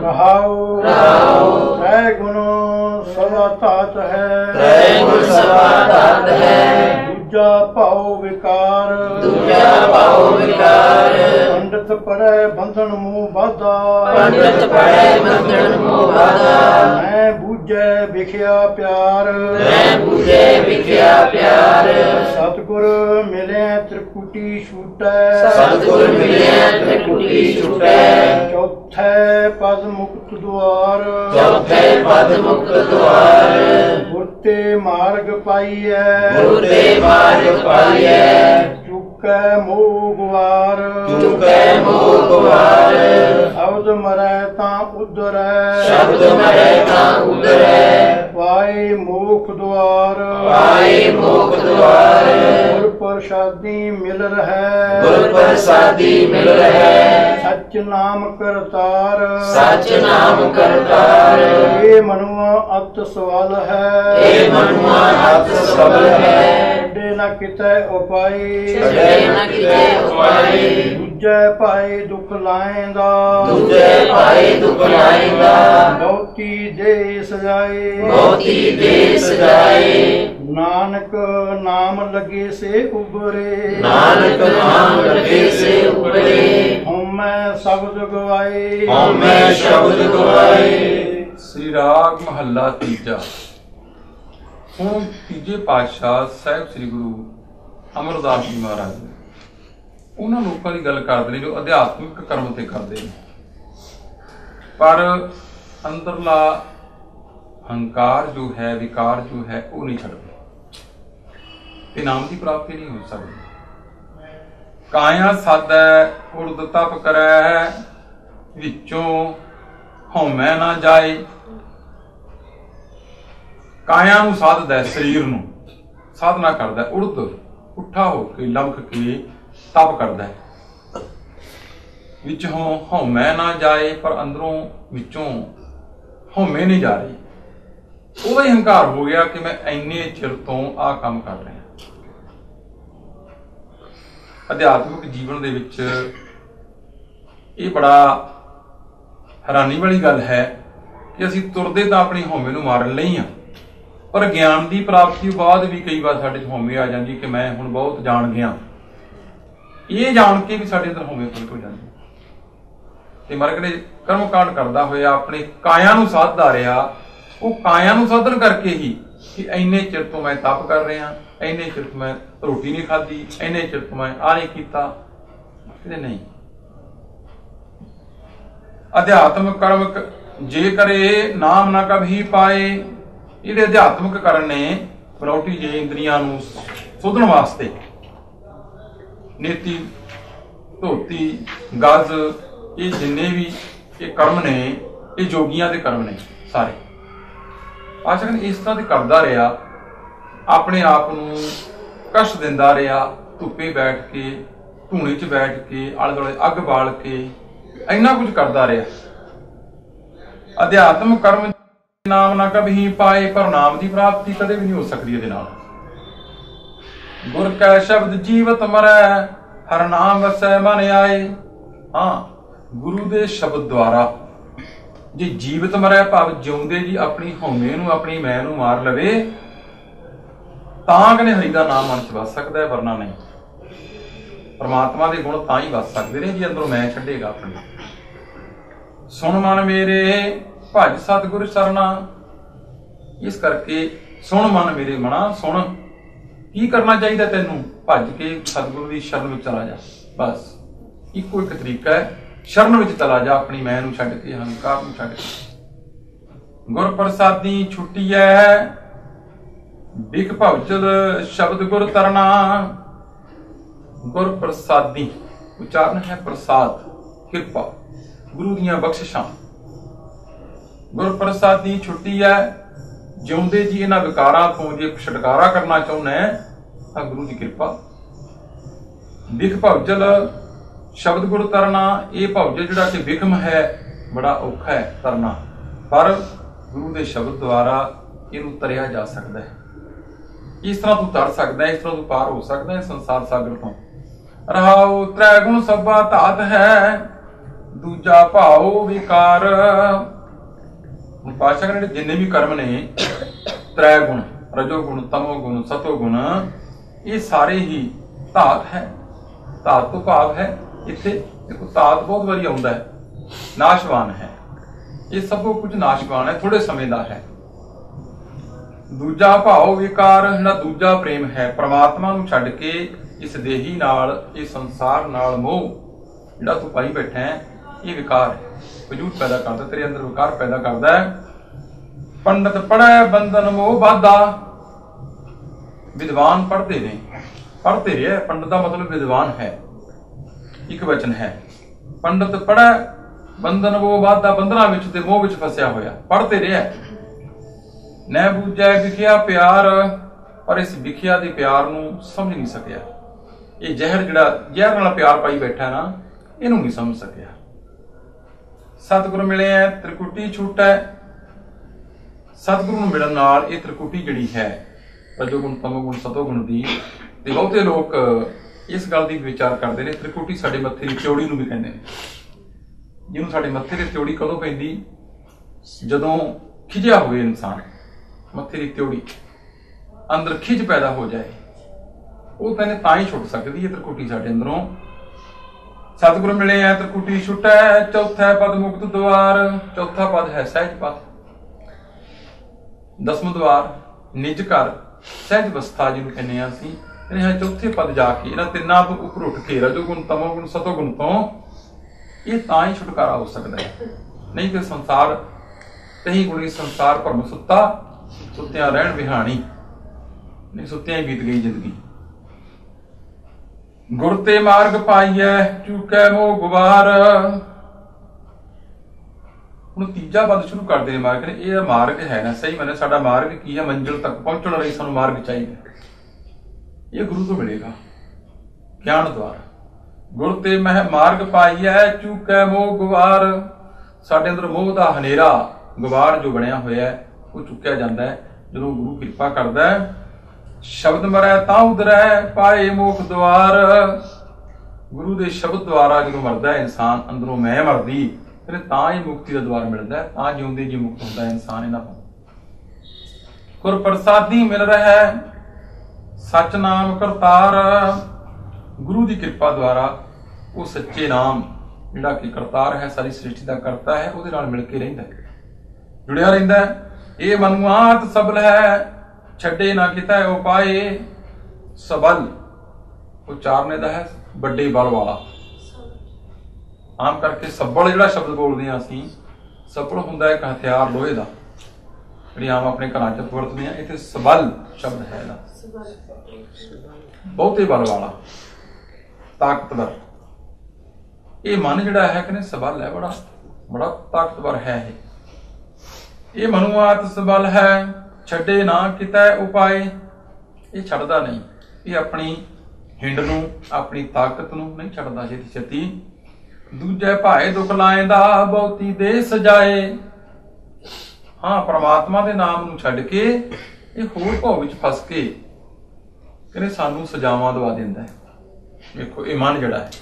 ਰਹਾਉ ਰਹਾਉ। ਤ੍ਰੈ ਗੁਣ ਸਦਾ ਧਾਤ ਹੈ, ਤ੍ਰੈ ਗੁਣ ਸਦਾ ਧਾਤ ਹੈ। ਦੂਜਾ ਭਾਉ ਵਿਕਾਰ, ਦੂਜਾ ਭਾਉ ਵਿਕਾਰ। ਪੰਡਿਤ ਪੜੈ ਬੰਧਨ ਮੋਹ ਬਾਧਾ, ਪੰਡਿਤ ਪੜੈ ਬੰਧਨ ਮੋਹ ਬਾਧਾ। ਮੈਂ ਬੂਝੈ ਵਿਖਿਆ ਪਿਆਰ, ਮੈਂ ਬੂਝੈ ਵਿਖਿਆ ਪਿਆਰ। ਸਤਿਗੁਰ ਮਿਲਿਆ ਤ੍ਰਿਕੁਟੀ ਛੂਟੈ, ਸਤਿਗੁਰ ਮਿਲਿਆ ਤ੍ਰਿਕੁਟੀ ਛੁਟੈ। ਚੌਥੈ ਪਦ ਮੁਕਤ ਦੁਆਰ, ਚੌਥੇ ਪਦ ਮੁਕਤ ਦੁਆਰ। ਗੁਰ ਤੇ ਮਾਰਗ ਪਾਈਐ, ਗੁਰ ਤੇ ਮਾਰਗ ਪਾਈਐ। ਚੁਕੈ ਮੋਹ ਗੁਆਰ, ਚੁਕੈ ਮੋਹ ਗੁਆਰ। ਸ਼ਬਦ ਮਰੈ ਤਾਂ ਉਧਰੈ, ਸ਼ਬਦ ਮਰੈ ਤਾਂ ਉਧਰੈ। ਪਾਏ ਮੋਖ ਦੁਆਰ, ਪਾਏ ਮੋਖ ਦੁਆਰ। ਗੁਰ ਪ੍ਰਸਾਦੀ ਮਿਲ ਰਹੈ, ਗੁਰ ਪ੍ਰਸਾਦੀ ਮਿਲ ਰਹੈ। ਸਚ ਨਾਮ ਕਰਤਾਰ, ਸਚ ਨਾਮ ਕਰਤਾਰ। ਇਹ ਮਨੁਆ ਅਤ ਸਵਾਲ ਹੈ, ਇਹ ਮਨੁਆ ਅਤ ਸਬਲ ਹੈ। ਛੱਡੇ ਨਾ ਕਿਤੇ ਉਪਾਈ, ਛੱਡੇ ਨਾ ਕਿਤੇ ਉਪਾਈ। ਦੂਜੇ ਭਾਈ ਦੁਖ ਲਾਏਂਦਾ, ਦੂਜੇ ਭਾਈ ਦੁਖ ਲਾਏਂਦਾ। ਬਹੁਤੀ ਦੇ ਸਜਾਏ, ਬਹੁਤੀ ਦੇ ਸਜਾਏ। ਨਾਨਕ ਨਾਮ ਲਗੇ ਸੇ ਉਬਰੇ, ਨਾਨਕ ਨਾਮ ਲਗੇ ਸੇ ਉਬਰੇ। ਹਉਮੈ ਸ਼ਬਦ ਗਵਾਏ, ਹਉਮੈ ਸ਼ਬਦ ਗਵਾਏ। ਸ੍ਰੀ ਰਾਗ ਮਹੱਲਾ ਤੀਜਾ। ਹੁਣ ਤੀਜੇ ਪਾਤਸ਼ਾਹ ਸਾਹਿਬ ਸ੍ਰੀ ਗੁਰੂ ਅਮਰਦਾਸ ਜੀ ਮਹਾਰਾਜ ਉਹਨਾਂ ਲੋਕਾਂ ਦੀ ਗੱਲ ਕਰਦੇ ਨੇ ਜੋ ਅਧਿਆਤਮਿਕ ਕਰਮ ਤੇ ਕਰਦੇ ਨੇ, ਪਰ ਅੰਦਰਲਾ ਹੰਕਾਰ ਜੋ ਹੈ, ਵਿਕਾਰ ਜੋ ਹੈ, ਉਹ ਨਹੀਂ ਛੱਡਦੇ ਤੇ ਨਾਮ ਦੀ ਪ੍ਰਾਪਤੀ ਨਹੀਂ ਹੋ ਸਕਦੀ। ਕਾਇਆ ਸਾਧੈ ਉਰਦ ਤਪ ਕਰੈ, ਵਿੱਚੋਂ ਹਉਮੈ ਨਾ ਜਾਏ। ਕਾਇਆ ਨੂੰ ਸਾਧਦਾ ਹੈ, ਸਰੀਰ ਨੂੰ ਸਾਧਨਾ ਕਰਦਾ ਹੈ, ਉੜਦ ਉੱਠਾ ਹੋ ਕੇ ਲਮਕ ਕੇ ਤਪ ਕਰਦਾ ਹੈ। ਵਿੱਚੋਂ ਹਉਮੈ ਨਾ ਜਾਏ, ਪਰ ਅੰਦਰੋਂ ਵਿੱਚੋਂ ਹਉਮੈ ਨਹੀਂ ਜਾ ਰਹੀ। ਉਹਦਾ ਹੀ ਹੰਕਾਰ ਹੋ ਗਿਆ ਕਿ ਮੈਂ ਇੰਨੇ ਚਿਰ ਤੋਂ ਆਹ ਕੰਮ ਕਰ ਰਿਹਾ। ਅਧਿਆਤਮਿਕ ਜੀਵਨ ਦੇ ਵਿੱਚ ਇਹ ਬੜਾ ਹੈਰਾਨੀ ਵਾਲੀ ਗੱਲ ਹੈ ਕਿ ਅਸੀਂ ਤੁਰਦੇ ਤਾਂ ਆਪਣੀ ਹਉਮੈ ਨੂੰ ਮਾਰਨ ਲਈ ਹਾਂ, ਪਰ ਗਿਆਨ ਦੀ ਪ੍ਰਾਪਤੀ ਬਾਅਦ ਵੀ ਕਈ ਵਾਰ ਸਾਡੇ 'ਚ ਹਉਮੈ ਆ ਜਾਂਦੀ ਕਿ ਮੈਂ ਹੁਣ ਬਹੁਤ ਜਾਣ ਗਿਆ। ਇਹ ਜਾਣ ਕੇ ਵੀ ਸਾਡੇ ਅੰਦਰ ਹਉਮੈ ਪ੍ਰਗਟ ਹੋ ਜਾਂਦੀ ਤੇ ਮਰਗ ਨੇ ਕਰਮ ਕਾਂਡ ਕਰਦਾ ਹੋਇਆ ਆਪਣੇ ਕਾਇਆ ਨੂੰ ਸਾਧਦਾ ਰਿਹਾ। ਉਹ ਕਾਇਆ ਨੂੰ ਸਾਧਨ ਕਰਕੇ ਹੀ ਕਿ ਇੰਨੇ ਚਿਰ ਤੋਂ ਮੈਂ ਤਪ ਕਰ ਰਿਹਾ, ਇੰਨੇ ਚਿਰ ਤੋਂ ਮੈਂ ਰੋਟੀ ਨਹੀਂ ਖਾਧੀ, ਇੰਨੇ ਚਿਰ ਤੋਂ ਮੈਂ ਆਹ ਨਹੀਂ ਕੀਤਾ। ਕਿਤੇ ਨਹੀਂ, ਅਧਿਆਤਮਿਕ ਕਰਮ ਜੇ ਕਰੇ ਨਾਮ ਨਾ ਕਭੀ ਪਾਏ। ਇਹਦੇ ਅਧਿਆਤਮਿਕ ਕਰਨ ਨੇ ਬਰੌਟੀ ਜੇ ਇੰਦਰੀਆਂ ਨੂੰ ਸੁਧਣ ਵਾਸਤੇ ਨੀਤੀ ਧੋਤੀ ਗਜ਼ ਇਹ ਜਿੰਨੇ ਵੀ ਇਹ ਕਰਮ ਨੇ ਇਹ ਜੋਗੀਆਂ ਦੇ ਕਰਮ ਨੇ ਸਾਰੇ। ਆਸ਼ਕ ਨੇ ਇਸ ਤਰ੍ਹਾਂ ਦੇ ਕਰਦਾ ਰਿਹਾ, ਆਪਣੇ ਆਪ ਨੂੰ ਕਸ਼ਟ ਦਿੰਦਾ ਰਿਹਾ, ਧੁੱਪੇ ਬੈਠ ਕੇ ਧੂਣੇ 'ਚ ਬੈਠ ਕੇ ਆਲੇ ਦੁਆਲੇ ਅੱਗ ਬਾਲ ਕੇ ਇੰਨਾ ਕੁਝ ਕਰਦਾ ਰਿਹਾ। ਅਧਿਆਤਮ ਕਰਮ ਨਾਮ ਨਾ ਕਭੀ ਪਾਏ, ਪਰ ਨਾਮ ਦੀ ਪ੍ਰਾਪਤੀ ਕਦੇ ਵੀ ਨਹੀਂ ਹੋ ਸਕਦੀ ਇਹਦੇ ਨਾਲ। ਗੁਰ ਕੈ ਸ਼ਬਦ ਜੀਵਤ ਮਰੈ, ਹਰ ਨਾਮ ਵਸੈ ਮਨ ਆਏ। ਹਾਂ, ਗੁਰੂ ਦੇ ਸ਼ਬਦ ਦੁਆਰਾ ਜੇ ਜੀਵਤ ਮਰੈ ਭਾਵ ਜਿਉਂਦੇ ਜੀ ਆਪਣੀ ਹਉਮੈ ਨੂੰ ਆਪਣੀ ਮੈਂ ਨੂੰ ਮਾਰ ਲਵੇ ਤਾਂ ਕਹਿੰਦੇ ਹਰੀ ਦਾ ਨਾਮ ਮਨ 'ਚ ਵਸ ਸਕਦਾ ਹੈ, ਵਰਨਾ ਨਹੀਂ। ਪਰਮਾਤਮਾ ਦੇ ਗੁਣ ਤਾਂ ਹੀ ਵਸ ਸਕਦੇ ਨੇ ਜੀ ਅੰਦਰੋਂ ਮੈਂ ਛੱਡੇਗਾ ਆਪਣੀ। ਸੁਣ ਮਨ ਮੇਰੇ ਭਜ ਸਤਿਗੁਰ ਸਰਨਾ। ਇਸ ਕਰਕੇ ਸੁਣ ਮਨ ਮੇਰੇ ਮਨਾ, ਸੁਣ ਕੀ ਕਰਨਾ ਚਾਹੀਦਾ ਤੈਨੂੰ? ਭੱਜ ਕੇ ਸਤਿਗੁਰੂ ਦੀ ਸ਼ਰਨ ਵਿੱਚ ਚਲਾ ਜਾ। ਬਸ ਇੱਕੋ ਇੱਕ ਤਰੀਕਾ ਹੈ, ਸ਼ਰਨ ਵਿੱਚ ਚਲਾ ਜਾ, ਆਪਣੀ ਮੈਂ ਨੂੰ ਛੱਡ ਕੇ, ਹੰਕਾਰ ਨੂੰ ਛੱਡ ਕੇ। ਗੁਰ ਪ੍ਰਸਾਦੀ ਛੁੱਟੀ ਹੈ ਬਿਕ ਭਵਜਲ ਸ਼ਬਦ ਗੁਰ ਤਰਨਾ। ਗੁਰ ਪ੍ਰਸਾਦੀ ਉਚਾਰਨ ਹੈ ਪ੍ਰਸਾਦ, ਕਿਰਪਾ, ਗੁਰੂ ਦੀਆਂ ਬਖਸ਼ਿਸ਼ਾਂ। ਗੁਰ ਪ੍ਰਸਾਦੀ ਛੁੱਟੀ ਹੈ, ਜਿਉਂਦੇ ਜੀ ਇਹਨਾਂ ਵਿਕਾਰਾਂ ਤੋਂ ਜੇ ਛੁਟਕਾਰਾ ਕਰਨਾ ਚਾਹੁੰਦਾ ਹੈ ਤਾਂ ਗੁਰੂ ਦੀ ਕਿਰਪਾ। ਬਿਕ ਭਵਜਲ ਸ਼ਬਦ ਗੁਰ ਤਰਨਾ। ਇਹ ਭਵਜਲ ਜਿਹੜਾ ਕਿ ਵਿਖਮ ਹੈ ਬੜਾ ਔਖਾ ਹੈ ਤਰਨਾ, ਪਰ ਗੁਰੂ ਦੇ ਸ਼ਬਦ ਦੁਆਰਾ ਇਹਨੂੰ ਤਰਿਆ ਜਾ ਸਕਦਾ ਹੈ। ਇਸ ਤਰ੍ਹਾਂ ਤੂੰ ਤਰ ਸਕਦਾ ਹੈ, ਇਸ ਤਰ੍ਹਾਂ ਤੂੰ ਪਾਰ ਹੋ ਸਕਦਾ ਹੈ ਸੰਸਾਰ ਸਾਗਰ ਤੋਂ। ਰਹਾਉ ਤ੍ਰੈ ਗੁਣ ਸਭਾ ਧਾਤ ਹੈ, ਦੂਜਾ ਭਾਉ ਵਿਕਾਰ। ਹੁਣ ਪਾਤਸ਼ਾਹ ਨੇ ਜਿੰਨੇ ਵੀ ਕਰਮ ਨੇ ਤ੍ਰੈ ਗੁਣ ਰਜੋ ਗੁਣ ਤਮੋ ਗੁਣ ਸਤੋ ਗੁਣ ਇਹ ਸਾਰੇ ਹੀ ਧਾਤ ਹੈ। ਧਾਤ ਤੋਂ ਭਾਵ ਹੈ ਇੱਥੇ ਦੇਖੋ ਧਾਤ ਬਹੁਤ ਵਾਰੀ ਆਉਂਦਾ ਹੈ, ਨਾਸ਼ਵਾਨ ਹੈ। ਇਹ ਸਭ ਕੁਝ ਨਾਸ਼ਵਾਨ ਹੈ, ਥੋੜੇ ਸਮੇਂ ਦਾ ਹੈ। ਦੂਜਾ ਭਾਵ ਵਿਕਾਰ, ਜਿਹੜਾ ਦੂਜਾ ਪ੍ਰੇਮ ਹੈ ਪ੍ਰਮਾਤਮਾ ਨੂੰ ਛੱਡ ਕੇ ਇਸ ਦੇਹੀ ਨਾਲ ਇਹ ਸੰਸਾਰ ਨਾਲ ਮੋਹ ਜਿਹੜਾ ਤੂੰ ਪਾਈ ਬੈਠਾ ਹੈ, ਇਹ ਵਿਕਾਰ ਹੈ, ਵਜੂਦ ਪੈਦਾ ਕਰਦਾ, ਤੇਰੇ ਅੰਦਰ ਵਿਕਾਰ ਪੈਦਾ ਕਰਦਾ ਹੈ। ਪੰਡਤ ਪੜ੍ਹੈ ਬੰਧਨ ਮੋਹ ਬਾਧਾ। ਵਿਦਵਾਨ ਪੜ੍ਹਦੇ ਨੇ, ਪੜ੍ਹਦੇ ਰਿਹਾ। ਪੰਡਤ ਦਾ ਮਤਲਬ ਵਿਦਵਾਨ ਹੈ, ਇੱਕ ਵਚਨ ਹੈ। ਪੰਡਤ ਪੜ੍ਹੈ ਬੰਧਨ ਮੋਹ ਬਾਧਾ, ਬੰਧਨਾਂ ਵਿੱਚ ਤੇ ਮੋਹ ਵਿੱਚ ਫਸਿਆ ਹੋਇਆ ਪੜ੍ਹਦੇ ਰਿਹਾ। ਨੈ ਬੂਝੈ ਵਿਖਿਆ ਪਿਆਰ, ਪਰ ਇਸ ਵਿਖਿਆ ਦੇ ਪਿਆਰ ਨੂੰ ਸਮਝ ਨਹੀਂ ਸਕਿਆ। ਇਹ ਜ਼ਹਿਰ ਜਿਹੜਾ ਜ਼ਹਿਰ ਨਾਲ ਪਿਆਰ ਪਾਈ ਬੈਠਾ ਨਾ, ਇਹਨੂੰ ਨਹੀਂ ਸਮਝ ਸਕਿਆ। ਸਤਿਗੁਰ ਮਿਲਿਆ ਤ੍ਰਿਕੁਟੀ ਛੂਟੈ। ਸਤਿਗੁਰੂ ਨੂੰ ਮਿਲਣ ਨਾਲ ਇਹ ਤ੍ਰਿਕੁਟੀ ਜਿਹੜੀ ਹੈ ਰਜੋਗੁਣ ਤਮੋਗੁਣ ਸਤੋਗੁਣ ਦੀ, ਤੇ ਬਹੁਤੇ ਲੋਕ ਇਸ ਗੱਲ ਦੀ ਵਿਚਾਰ ਕਰਦੇ ਨੇ ਤ੍ਰਿਕੁਟੀ ਸਾਡੇ ਮੱਥੇ ਦੀ ਤਿਉੜੀ ਨੂੰ ਵੀ ਕਹਿੰਦੇ ਨੇ। ਜਿਹਨੂੰ ਸਾਡੇ ਮੱਥੇ ਤੇ ਤਿਉੜੀ ਕਦੋਂ ਪੈਂਦੀ? ਜਦੋਂ ਖਿਜਿਆ ਹੋਵੇ ਇਨਸਾਨ, ਮੱਥੇ ਦੀ ਤਿਉੜੀ ਅੰਦਰ ਖਿਜ ਪੈਦਾ ਹੋ ਜਾਏ, ਉਹ ਕਹਿੰਦੇ ਤਾਂ ਹੀ ਛੁੱਟ ਸਕਦੀ ਹੈ ਤ੍ਰਿਕੁਟੀ ਸਾਡੇ ਅੰਦਰੋਂ। ਸਤਿਗੁਰੂ ਮਿਲੇ ਹੈ ਤ੍ਰਿਕੁਟੀ ਛੁੱਟੈ। ਚੌਥਾ ਪਦ ਮੁਕਤ ਦੁਆਰ। ਚੌਥਾ ਪਦ ਹੈ ਸਹਿਜ ਪਦ। ਦਸਮ ਦੁਆਰ ਨਿਜ ਘਰ ਸਹਿਜ ਅਵਸਥਾ ਜਿਹਨੂੰ ਕਹਿੰਦੇ ਹਾਂ ਅਸੀਂ, ਇਹ ਚੌਥੇ ਪਦ ਜਾ ਕੇ ਇਹਨਾਂ ਤਿੰਨਾਂ ਤੋਂ ਉੱਪਰ ਉੱਠ ਕੇ ਰਜੋਗੁਣ ਤਮੋਗੁਣ ਸਤੋਗੁਣ ਤੋਂ ਇਹ ਤਾਂ ਹੀ ਛੁਟਕਾਰਾ ਹੋ ਸਕਦਾ ਹੈ। ਨਹੀਂ ਤੇ ਸੰਸਾਰ ਕਹੀਂ ਗੁਣੀ ਸੰਸਾਰ ਭਰਮ ਸੁੱਤਾ, ਸੁੱਤਿਆਂ ਰਹਿਣ ਵਿਹਾਣੀ, ਨਹੀਂ ਸੁੱਤਿਆਂ ਹੀ ਬੀਤ ਗਈ ਜ਼ਿੰਦਗੀ। ਗੁਰ ਤੇ ਮਾਰਗ ਪਾਈਐ ਚੂਕੈ ਮੋਹ ਗੁਬਾਰ। ਹੁਣ ਤੀਜਾ ਪਦ ਸ਼ੁਰੂ ਕਰਦੇ ਨੇ ਮਾਰਗ ਨੇ, ਇਹ ਮਾਰਗ ਹੈ ਨਾ ਸਹੀ ਮੈਨੇ ਸਾਡਾ ਮਾਰਗ ਕੀ ਹੈ, ਮੰਜ਼ਿਲ ਤੱਕ ਪਹੁੰਚਣ ਲਈ ਸਾਨੂੰ ਮਾਰਗ ਚਾਹੀਦਾ, ਇਹ ਗੁਰੂ ਤੋਂ ਮਿਲੇਗਾ ਗਿਆਨ ਦੁਆਰਾ। ਗੁਰ ਤੇ ਮਹਿ ਮਾਰਗ ਪਾਈਐ ਚੂਕੈ ਮੋਹ ਗੁਵਾਰ, ਸਾਡੇ ਅੰਦਰ ਮੋਹ ਦਾ ਹਨੇਰਾ ਗੁਵਾਰ ਜੋ ਬਣਿਆ ਹੋਇਆ ਉਹ ਚੁੱਕਿਆ ਜਾਂਦਾ ਹੈ ਜਦੋਂ ਗੁਰੂ ਕਿਰਪਾ ਕਰਦਾ ਹੈ। ਸ਼ਬਦ ਮਰੈ ਤਾਂ ਉਦਰੈ ਪਾਏ ਮੋਖ ਦੁਆਰ, ਗੁਰੂ ਦੇ ਸ਼ਬਦ ਦੁਆਰਾ ਜਦੋਂ ਮਰਦਾ ਹੈ ਇਨਸਾਨ ਅੰਦਰੋਂ ਮੈਂ ਮਰਦੀ ਕਹਿੰਦੇ ਤਾਂ ਹੀ ਮੁਕਤੀ ਦਾ ਦੁਆਰ ਮਿਲਦਾ, ਤਾਂ ਜਿਉਂਦੇ ਜੀ ਮੁਕਤ ਹੁੰਦਾ ਹੈ ਇਨਸਾਨ ਇਹਨਾਂ ਤੋਂ। ਗੁਰ ਪ੍ਰਸਾਦੀ ਮਿਲ ਰਿਹਾ ਸੱਚ ਨਾਮ ਕਰਤਾਰ, ਗੁਰੂ ਦੀ ਕਿਰਪਾ ਦੁਆਰਾ ਉਹ ਸੱਚੇ ਨਾਮ ਜਿਹੜਾ ਕਿ ਕਰਤਾਰ ਹੈ, ਸਾਰੀ ਸ੍ਰਿਸ਼ਟੀ ਦਾ ਕਰਤਾ ਹੈ, ਉਹਦੇ ਨਾਲ ਮਿਲ ਕੇ ਰਹਿੰਦਾ, ਜੁੜਿਆ ਰਹਿੰਦਾ। ਇਹ ਮਨੁਆਤ ਸਬਲ ਹੈ ਛੱਡੇ ਨਾ ਕਿਤਾ ਉਪਾਏ, ਸਬਲ ਉਚਾਰਨੇ ਦਾ ਹੈ ਵੱਡੇ ਬਲ ਵਾਲਾ। ਆਮ ਕਰਕੇ ਸੱਬਲ ਜਿਹੜਾ ਸ਼ਬਦ ਬੋਲਦੇ ਹਾਂ ਅਸੀਂ, ਸੱਬਲ ਹੁੰਦਾ ਇੱਕ ਹਥਿਆਰ ਲੋਹੇ ਦਾ ਜਿਹੜੀ ਆਮ ਆਪਣੇ ਘਰਾਂ ਚ ਵਰਤਦੇ ਹਾਂ, ਇੱਥੇ ਸਬਲ ਸ਼ਬਦ ਹੈ ਇਹਦਾ, ਬਹੁਤੇ ਬਲ ਵਾਲਾ, ਤਾਕਤਵਰ। ਇਹ ਮਨ ਜਿਹੜਾ ਹੈ ਕਹਿੰਦੇ ਸਬਲ ਹੈ, ਬੜਾ ਤਾਕਤਵਰ ਹੈ ਇਹ ਮਨੁਆਤ ਸਬਲ ਹੈ ਛੱਡੇ ਨਾ ਕਿਤੈ ਉਪਾਏ, ਇਹ ਛੱਡਦਾ ਨਹੀਂ, ਇਹ ਆਪਣੀ ਹਿੰਡ ਨੂੰ ਆਪਣੀ ਤਾਕਤ ਨੂੰ ਨਹੀਂ ਛੱਡਦਾ ਛੇਤੀ ਛੇਤੀ। ਦੂਜੇ ਭਾਏ ਦੁੱਖ ਲਾਏਂਦਾ ਬਹੁਤੀ ਦੇ ਸਜਾਏ, ਹਾਂ ਪ੍ਰਮਾਤਮਾ ਦੇ ਨਾਮ ਨੂੰ ਛੱਡ ਕੇ ਇਹ ਹੋਰ ਭਾਵ ਵਿੱਚ ਫਸ ਕੇ ਕਹਿੰਦੇ ਸਾਨੂੰ ਸਜ਼ਾਵਾਂ ਦਵਾ ਦਿੰਦਾ ਹੈ। ਦੇਖੋ ਇਹ ਮਨ ਜਿਹੜਾ ਹੈ,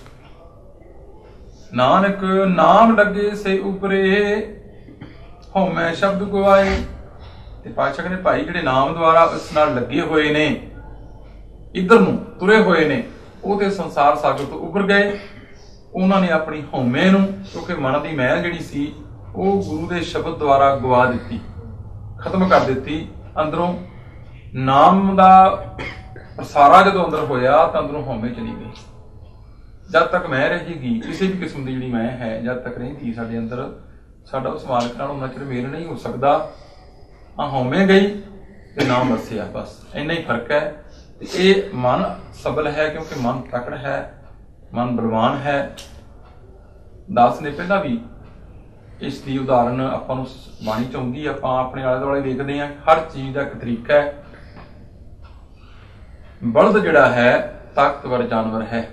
ਨਾਨਕ ਨਾਮ ਲੱਗੇ ਸੇ ਉਪਰੇ ਹਉਮੈ ਸ਼ਬਦ ਗਵਾਏ, ਤੇ ਪਾਤਸ਼ਾਹ ਕਹਿੰਦੇ ਭਾਈ ਜਿਹੜੇ ਨਾਮ ਦੁਆਰਾ ਇਸ ਨਾਲ ਲੱਗੇ ਹੋਏ ਨੇ, ਇੱਧਰ ਨੂੰ ਤੁਰੇ ਹੋਏ ਨੇ, ਉਹ ਤੇ ਸੰਸਾਰ ਸਾਗਰ ਤੋਂ ਉੱਭਰ ਗਏ। ਉਹਨਾਂ ਨੇ ਆਪਣੀ ਹਉਮੈ ਨੂੰ, ਕਿਉਂਕਿ ਮਨ ਦੀ ਮੈਲ ਜਿਹੜੀ ਸੀ ਉਹ ਗੁਰੂ ਦੇ ਸ਼ਬਦ ਦੁਆਰਾ ਗਵਾ ਦਿੱਤੀ, ਖਤਮ ਕਰ ਦਿੱਤੀ। ਅੰਦਰੋਂ ਨਾਮ ਦਾ ਪ੍ਰਸਾਰਾ ਜਦੋਂ ਅੰਦਰ ਹੋਇਆ ਤਾਂ ਅੰਦਰੋਂ ਹਉਮੈ ਚਲੀ ਗਈ। ਜਦ ਤੱਕ ਮੈਂ ਰਹੇਗੀ ਕਿਸੇ ਵੀ ਕਿਸਮ ਦੀ ਜਿਹੜੀ ਮੈਂ ਹੈ, ਜਦ ਤੱਕ ਰਹਿੰਦੀ ਸਾਡੇ ਅੰਦਰ, ਸਾਡਾ ਉਸ ਮਾਲਕ ਨਾਲ ਉਹਨਾਂ ਚਿਰ ਮੇਲ ਨਹੀਂ ਹੋ ਸਕਦਾ। ਹਉਮੈ ਗਈ ਤੇ ਨਾਮ ਵਸਿਆ, ਬਸ ਇੰਨਾ ਹੀ ਫਰਕ ਹੈ। ਤੇ ਇਹ ਮਨ ਸਬਲ ਹੈ ਕਿਉਂਕਿ ਮਨ ਤਕੜ ਹੈ, ਮਨ ਬਲਵਾਨ ਹੈ। ਦਾਸ ਨੇ ਪਹਿਲਾਂ ਵੀ ਇਸ ਦੀ ਉਦਾਹਰਨ ਆਪਾਂ ਨੂੰ ਬਾਣੀ ਚ ਆਉਂਦੀ, ਆਪਾਂ ਆਪਣੇ ਆਲੇ ਦੁਆਲੇ ਦੇਖਦੇ ਹਾਂ, ਹਰ ਚੀਜ਼ ਦਾ ਇੱਕ ਤਰੀਕਾ ਹੈ। ਬਲਦ ਜਿਹੜਾ ਹੈ ਤਾਕਤਵਰ ਜਾਨਵਰ ਹੈ,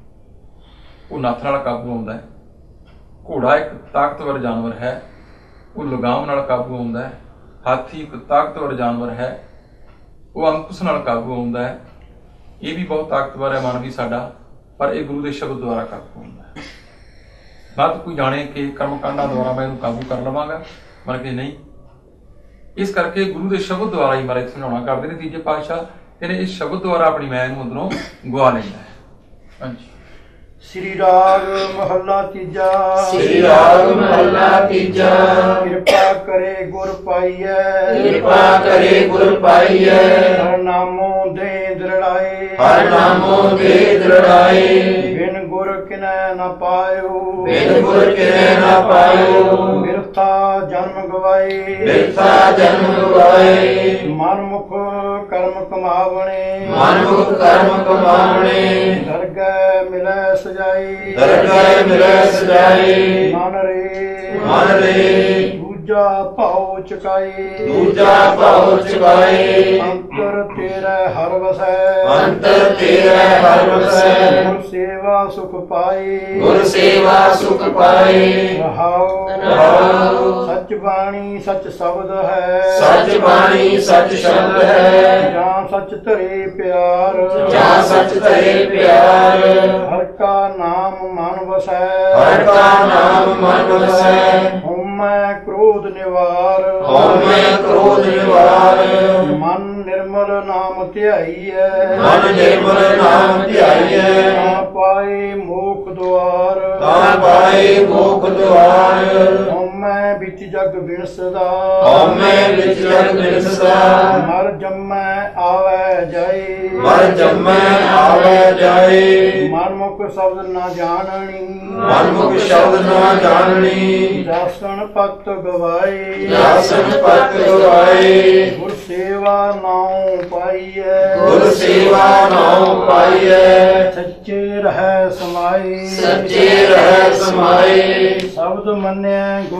ਉਹ ਨੱਥ ਨਾਲ ਕਾਬੂ ਆਉਂਦਾ ਹੈ। ਘੋੜਾ ਇੱਕ ਤਾਕਤਵਰ ਜਾਨਵਰ ਹੈ, ਉਹ ਲਗਾਮ ਨਾਲ ਕਾਬੂ ਆਉਂਦਾ ਹੈ। ਹਾਥੀ ਇੱਕ ਤਾਕਤਵਰ ਜਾਨਵਰ ਹੈ, ਉਹ ਅੰਕੁਸ਼ ਨਾਲ ਕਾਬੂ ਆਉਂਦਾ ਹੈ। ਇਹ ਵੀ ਬਹੁਤ ਤਾਕਤਵਰ ਹੈ ਮਨ ਵੀ ਸਾਡਾ, ਪਰ ਇਹ ਗੁਰੂ ਦੇ ਸ਼ਬਦ ਦੁਆਰਾ ਕਾਬੂ ਆਉਂਦਾ ਹੈ। ਬਾਤ ਕੋਈ ਜਾਣੇ ਕਿ ਕਰਮ ਕਾਂਡਾਂ ਦੁਆਰਾ ਮੈਂ ਇਹਨੂੰ ਕਾਬੂ ਕਰ ਲਵਾਂਗਾ, ਮਰ ਕੇ ਨਹੀਂ। ਇਸ ਕਰਕੇ ਗੁਰੂ ਦੇ ਸ਼ਬਦ ਦੁਆਰਾ ਹੀ ਮਾਰੇ ਸਮਝਾਉਣਾ ਕਰਦੇ ਨੇ ਤੀਜੇ ਪਾਤਸ਼ਾਹ, ਕਹਿੰਦੇ ਇਸ ਸ਼ਬਦ ਦੁਆਰਾ ਆਪਣੀ ਮੈਂ ਨੂੰ ਅੰਦਰੋਂ ਗਵਾ ਲੈਂਦਾ ਹੈ। ਹਾਂਜੀ। ਸ੍ਰੀ ਰਾਗ ਮਹੱਲਾ ਤੀਜਾ। ਸ੍ਰੀ ਰਾਗ ਮਹੱਲਾ ਤੀਜਾ। ਕਿਰਪਾ ਕਰੇ ਗੁਰ ਪਾਈਐ, ਕਿਰਪਾ ਕਰੇ ਗੁਰ ਪਾਈਐ। ਹਰ ਨਾਮੋ ਦੇ ਦ੍ਰਿੜਾਏ, ਹਰ ਨਾਮੋ ਦੇ ਦ੍ਰਿੜਾਏ। ਬਿਨ ਗੁਰ ਕਿਨੈ ਨ ਪਾਇਓ, ਬਿਨ ਗੁਰ ਕਿਨੈ ਨ ਪਾਇਓ। ਬਿਰਥਾ ਜਨਮ ਗਵਾਏ, ਬਿਰਥਾ ਜਨਮ ਗਵਾਏ। ਮਨ ਮੁਖ ਕਰਮ ਕਮਾਵਣੇ, ਮਨ ਮੁਖ ਕਰਮ ਕਮਾਵਣੇ। ਦਰਗਹਿ ਮਿਲੈ ਸਜਾਈ, ਦਰਗਹਿ ਮਿਲੈ ਸਜਾਈ। ਮਨ ਰੇ, ਮਨ ਰੇ। ਦੂਜਾ ਭਾਉ ਚੁਕਾਈ, ਦੂਜਾ ਭਾਉ ਚੁਕਾਈ। ਅੰਤਰ ਤੇਰਾ ਹਰ ਵਸੈ, ਅੰਤਰ ਤੇਰਾ ਹਰ ਵਸੈ। ਗੁਰ ਸੇਵਾ ਸੁਖ ਪਾਈ, ਗੁਰ ਸੇਵਾ ਸੁਖ ਪਾਈ। ਰਹਾਉ, ਰਹਾਉ। ਸੱਚ ਬਾਣੀ ਸੱਚ ਸ਼ਬਦ ਹੈ, ਸੱਚ ਬਾਣੀ ਸੱਚ ਸ਼ਬਦ ਹੈ। ਜਾਂ ਸੱਚ ਧਰੇ ਪਿਆਰ, ਜਾਂ ਸੱਚ ਧਰੇ ਪਿਆਰ। ਹਰ ਕਾ ਨਾਮ ਮਨ ਵਸੈ, ਹਰ ਕਾ ਨਾਮ ਮਨ ਵਸੈ। ਹਉਮੈ ਕ੍ਰੋਧ ਨਿਵਾਰ, ਹਉਮੈ ਕ੍ਰੋਧ ਨਿਵਾਰ। ਮਨ ਨਿਰਮਲ ਨਾਮ ਧਿਆਈਐ, ਮਨ ਨਿਰਮਲ ਨਾਮ ਧਿਆਈਐ। ਤਾਂ ਪਾਏ ਮੋਖ ਦੁਆਰ, ਤਾਂ ਪਾਏ ਮੋਖ ਦੁਆਰ। ਹਉਮੈ ਵਿੱਚ ਜਗ ਬਿਨਸਦਾ, ਹਉਮੈ ਵਿੱਚ ਜਗ ਬਿਨਸਦਾ। ਮਰ ਜੰਮੈ ਆਵੈ ਜਾਏ, ਮਰ ਜੰਮੈ ਆਵੈ ਜਾਏ। ਮਨ ਮੁਖ ਸ਼ਬਦ ਨਾ ਜਾਣਣੀ, ਮਨ ਮੁਖ ਸ਼ਬਦ ਨਾ ਜਾਣਨੀ। ਦਾਸਨ ਭਗਤ ਗਵਾਏ, ਦਾਸਨ ਭਗਤ ਗਵਾਏ। ਗੁਰ ਸੇਵਾ ਨਾਉ ਪਾਈਐ, ਗੁਰ ਸੇਵਾ ਨਾਉ ਪਾਈਐ। ਸੱਚੇ ਰਹਿ ਸਮਾਈ, ਸੱਚੇ ਰਹਿ ਸਮਾਏ। ਸ਼ਬਦ ਮੰਨਿਆ ਗੁਰ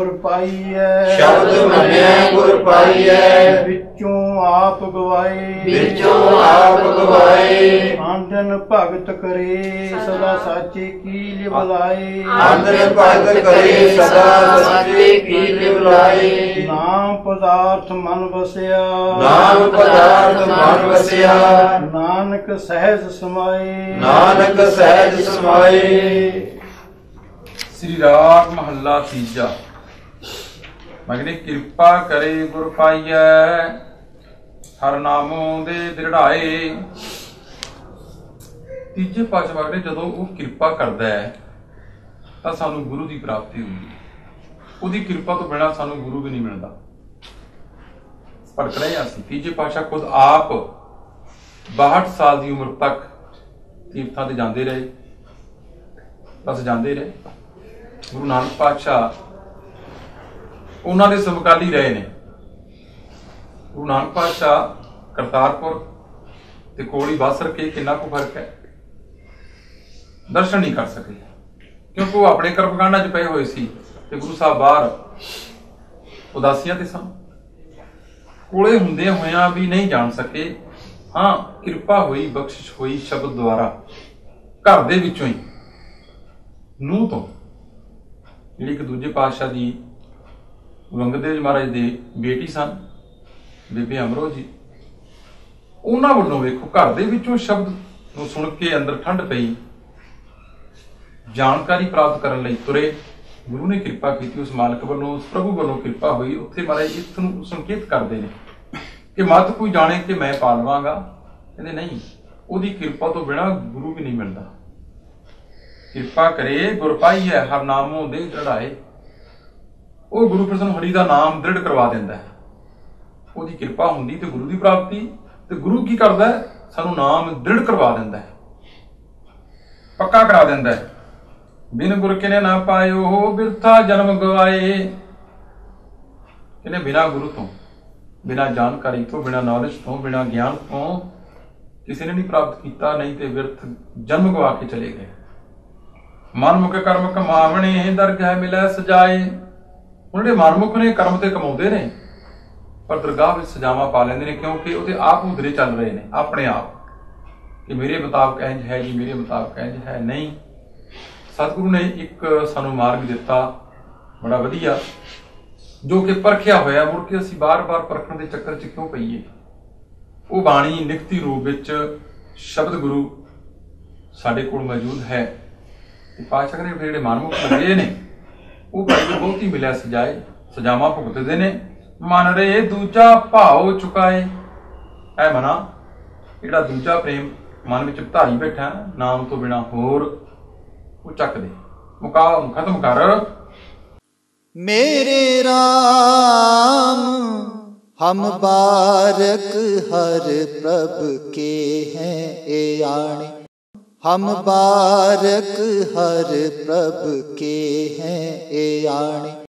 ਪਾਈਐ ਸ਼ਬਦ ਮੰਨਿਆ ਗੁਰ ਪਾਈਐ ਵਿੱਚੋਂ ਆਪ ਗਵਾਏ ਵਿੱਚੋਂ ਆਪ ਗਵਾਏ ਆਂਦਨ ਭਗਤ ਕਰੇ ਸਦਾ ਸਾਚੇ ਕੀ ਲਿਵਲਾਏ ਆਂਦਰ ਭਗਤ ਕਰੇ ਸਦਾ ਸਾਚੇ ਕੀ ਲਿਵਲਾਏ ਨਾਮ ਪਦਾਰਥ ਮਨ ਵਸਿਆ ਨਾਮ ਪਦਾਰਥ ਮਨ ਵਸਿਆ ਨਾਨਕ ਸਹਿਜ ਸਮਾਏ ਨਾਨਕ ਸਹਿਜ ਸਮਾਏ। ਸ੍ਰੀ ਰਾਗ ਮਹੱਲਾ ਤੀਜਾ। ਮਗਨੇ ਕਿਰਪਾ ਕਰੇ ਗੁਰ ਪਾਈਐ ਹਰ ਨਾਮੋਂ ਦੇ ਦ੍ਰਿੜਾਏ। ਤੀਜੇ ਪਾਤਸ਼ਾਹ ਮਗਨੇ ਜਦੋਂ ਉਹ ਕਿਰਪਾ ਕਰਦਾ ਹੈ ਤਾਂ ਸਾਨੂੰ ਗੁਰੂ ਦੀ ਪ੍ਰਾਪਤੀ ਹੁੰਦੀ ਹੈ। ਉਹਦੀ ਕਿਰਪਾ ਤੋਂ ਬਿਨਾਂ ਸਾਨੂੰ ਗੁਰੂ ਵੀ ਨਹੀਂ ਮਿਲਦਾ। ਭਟਕ ਰਹੇ ਅਸੀਂ। ਤੀਜੇ ਪਾਤਸ਼ਾਹ ਖੁਦ ਆਪ 62 ਸਾਲ ਦੀ ਉਮਰ ਤੱਕ ਤੀਰਥਾਂ ਤੇ ਜਾਂਦੇ ਰਹੇ, ਬਸ ਜਾਂਦੇ ਰਹੇ। ਗੁਰੂ ਨਾਨਕ ਪਾਤਸ਼ਾਹ ਉਹਨਾਂ ਦੇ ਸਮਕਾਲੀ ਰਹੇ ਨੇ। ਗੁਰੂ ਨਾਨਕ ਪਾਤਸ਼ਾਹ ਕਰਤਾਰਪੁਰ ਤੇ ਕੋਲੀ ਬਾਸਰ ਕੇ ਕਿੰਨਾ ਕੁ ਫਰਕ ਹੈ, ਦਰਸ਼ਨ ਨਹੀਂ ਕਰ ਸਕੇ ਕਿਉਂਕਿ ਉਹ ਆਪਣੇ ਕਰਮਕਾਂਡਾਂ 'ਚ ਪਏ ਹੋਏ ਸੀ ਤੇ ਗੁਰੂ ਸਾਹਿਬ ਬਾਹਰ ਉਦਾਸੀਆਂ ਤੇ ਸਨ। ਕੋਲੇ ਹੁੰਦਿਆਂ ਹੋਇਆਂ ਵੀ ਨਹੀਂ ਜਾਣ ਸਕੇ। ਹਾਂ, ਕਿਰਪਾ ਹੋਈ, ਬਖਸ਼ਿਸ਼ ਹੋਈ ਸ਼ਬਦ ਦੁਆਰਾ। ਘਰ ਦੇ ਵਿੱਚੋਂ ਹੀ ਨੂੰਹ ਤੋਂ ਜਿਹੜੀ ਇੱਕ ਦੂਜੇ ਪਾਤਸ਼ਾਹ ਦੀ ਗੁਰੂ ਅੰਗਦ ਦੇਵ ਮਹਾਰਾਜ ਦੇ ਬੇਟੀ ਸਨ, ਬੀਬੀ ਅਮਰੋ ਜੀ, ਉਹਨਾਂ ਵੱਲੋਂ ਵੇਖੋ ਘਰ ਦੇ ਵਿੱਚੋਂ ਸ਼ਬਦ ਨੂੰ ਸੁਣ ਕੇ ਅੰਦਰ ਠੰਡ ਪਈ, ਜਾਣਕਾਰੀ ਪ੍ਰਾਪਤ ਕਰਨ ਲਈ ਤੁਰੇ। ਗੁਰੂ ਨੇ ਕਿਰਪਾ ਕੀਤੀ, ਉਸ ਮਾਲਕ ਵੱਲੋਂ, ਉਸ ਪ੍ਰਭੂ ਵੱਲੋਂ ਕਿਰਪਾ ਹੋਈ। ਉੱਥੇ ਮਹਾਰਾਜ ਇਸ ਨੂੰ ਸੰਕੇਤ ਕਰਦੇ ਨੇ ਕਿ ਮਤ ਕੋਈ ਜਾਣੇ ਕਿ ਮੈਂ ਪਾ ਲਵਾਂਗਾ। ਕਹਿੰਦੇ ਨਹੀਂ, ਉਹਦੀ ਕਿਰਪਾ ਤੋਂ ਬਿਨਾਂ ਗੁਰੂ ਵੀ ਨਹੀਂ ਮਿਲਦਾ। ਕਿਰਪਾ ਕਰੇ ਗੁਰ ਪਾਈਐ ਹਰ ਨਾਮੋਂ ਦੇ ਦ੍ਰਿੜਾਏ। ਉਹ ਗੁਰੂ ਪ੍ਰਸੰਨ ਹਰੀ ਦਾ ਨਾਮ ਦ੍ਰਿੜ ਕਰਵਾ ਦਿੰਦਾ ਹੈ। ਉਹਦੀ ਕਿਰਪਾ ਹੁੰਦੀ ਤੇ ਗੁਰੂ ਦੀ ਪ੍ਰਾਪਤੀ, ਤੇ ਗੁਰੂ ਕੀ ਕਰਦਾ ਹੈ? ਸਾਨੂੰ ਨਾਮ ਦ੍ਰਿੜ ਕਰਵਾ ਦਿੰਦਾ ਹੈ, ਪੱਕਾ ਕਰਾ ਦਿੰਦਾ ਹੈ। ਬਿਨ ਗੁਰ ਕਿਨੇ ਨਾ ਪਾਇਓ ਬਿਰਥਾ ਜਨਮ ਗਵਾਏ। ਕਹਿੰਦੇ ਬਿਨਾਂ ਗੁਰੂ ਤੋਂ, ਬਿਨਾਂ ਜਾਣਕਾਰੀ ਤੋਂ, ਬਿਨਾਂ ਨੌਲੇਜ ਤੋਂ, ਬਿਨਾਂ ਗਿਆਨ ਤੋਂ ਕਿਸੇ ਨੇ ਨਹੀਂ ਪ੍ਰਾਪਤ ਕੀਤਾ, ਨਹੀਂ ਤੇ ਵਿਅਰਥ ਜਨਮ ਗਵਾ ਕੇ ਚਲੇ ਗਏ। ਮਨਮੁਖ ਕਰਮ ਕਮਾਵਣੇ ਦਰਗਾਹ ਮਿਲੈ ਸਜਾਏ। ਹੁਣ ਜਿਹੜੇ ਮਨਮੁਖ ਨੇ ਕਰਮ ਤੇ ਕਮਾਉਂਦੇ ਨੇ ਪਰ ਦਰਗਾਹ ਵਿੱਚ ਸਜਾਵਾਂ ਪਾ ਲੈਂਦੇ ਨੇ, ਕਿਉਂਕਿ ਉਹਦੇ ਆਪ ਉਧਰੇ ਚੱਲ ਰਹੇ ਨੇ ਆਪਣੇ ਆਪ ਕਿ ਮੇਰੇ ਮੁਤਾਬਕ ਇੰਝ ਹੈ ਜੀ, ਮੇਰੇ ਮੁਤਾਬਕ ਇੰਝ ਹੈ। ਨਹੀਂ, ਸਤਿਗੁਰੂ ਨੇ ਇੱਕ ਸਾਨੂੰ ਮਾਰਗ ਦਿੱਤਾ ਬੜਾ ਵਧੀਆ, ਜੋ ਕਿ ਪਰਖਿਆ ਹੋਇਆ। ਮੁੜ ਕੇ ਅਸੀਂ ਬਾਰ-ਬਾਰ ਪਰਖਣ ਦੇ ਚੱਕਰ 'ਚ ਕਿਉਂ ਪਈਏ? ਉਹ ਬਾਣੀ ਲਿਖਤੀ ਰੂਪ ਵਿੱਚ ਸ਼ਬਦ ਗੁਰੂ ਸਾਡੇ ਕੋਲ ਮੌਜੂਦ ਹੈ। ਤੇ ਪਾਤਸ਼ਾਹ ਨੇ ਜਿਹੜੇ ਮਨਮੁਖ ਲੱਗੇ ਨੇ ਉਹ ਭਾਈ ਬਹੁਤੀ ਮਿਲਿਆ ਸਜਾਏ, ਸਜਾਵਾਂ ਭੁਗਤਦੇ ਨੇ। ਮਨ ਰੇ ਦੂਜਾ ਭਾਉ ਚੁਕਾਏ। ਐ ਮਨਾ ਜਿਹੜਾ ਦੂਜਾ ਪ੍ਰੇਮ ਮਨ ਵਿੱਚ ਧਾਰੀ ਬੈਠਾ ਨਾਮ ਤੋਂ ਬਿਨਾਂ ਹੋਰ, ਉਹ ਚੱਕ ਦੇ, ਮੁਕਾ ਖਤਮ ਕਰ। मेरे राम हम बारक हर प्रभ के हैं ए आणे। हम बारक हर प्रभ के हैं ए आणे।